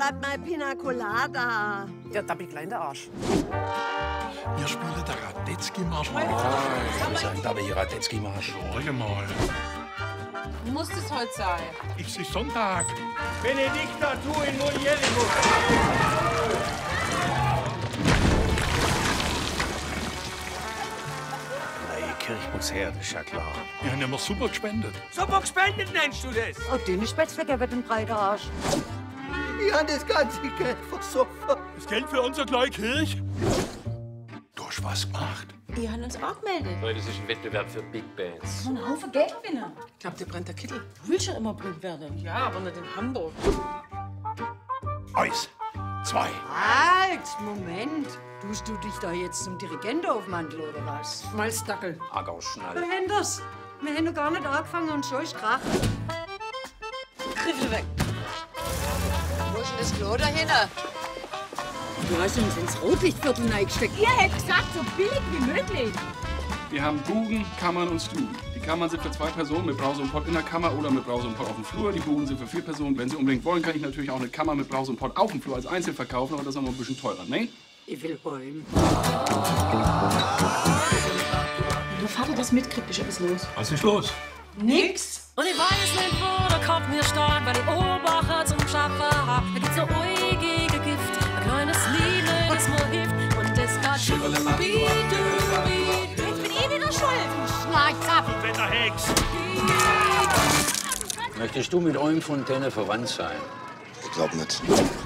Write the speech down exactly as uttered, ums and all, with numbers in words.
bleibt mein Pina Colada? Ja, da bin ich gleich in der Arsch. Wir spielen den Radetzky-Marsch. Ja, ich würde sagen, da bin ich Radetzky-Marsch. Schau mal. Muss das heute sein? Ich sehe Sonntag. Benedikta tu in mulieribus. Neue Kirche muss her, das ist ja klar. Wir haben immer super gespendet. Super gespendet nennst du das? Oh, dünne Spätzle wird ein breiter Arsch. Ich habe das ganze Geld versoffen. Das Geld für unsere kleine Kirche. Du hast was gemacht. Die haben uns auch gemeldet. Leute, das ist ein Wettbewerb für Big Bands. So ein Haufen Geld gewinnen. Ich glaube, dir brennt der Kittel. Du willst schon immer berühmt werden. Ja, aber nicht in Hamburg. Eins, zwei. Halt, Moment. Tust du dich da jetzt zum Dirigent aufmanteln, oder was? Malzdackel. Agauschnall. Wir haben das. Wir haben noch gar nicht angefangen und schon ist Krach. Griffel weg. Wo ist denn das Klo dahinter? Du hast uns ins Rotlichtviertel reingesteckt. Ihr hättet gesagt, so billig wie möglich. Wir haben Bugen, Kammern und Stuben. Die Kammern sind für zwei Personen mit Brause und Pott in der Kammer oder mit Brause und Pott auf dem Flur. Die Bugen sind für vier Personen. Wenn Sie unbedingt wollen, kann ich natürlich auch eine Kammer mit Brause und Pott auf dem Flur als Einzel verkaufen, aber das ist noch mal ein bisschen teurer, ne? Ich will heim. Wenn der Vater das mitkriegt, ist etwas los. Was ist los? Nix. Und ich weiß nicht, wo der Kopf mir stark, weil ich Obacher zum Schaffer hab. Da gibt's so äugige Gift, ein kleines Liebe, das mir hilft. Und das geht dubi, dubi. Jetzt bin ich wieder schuld. Schnarchzapfen. Wetterhex. Möchtest du mit eurem Fontäne verwandt sein? Ich glaub nicht.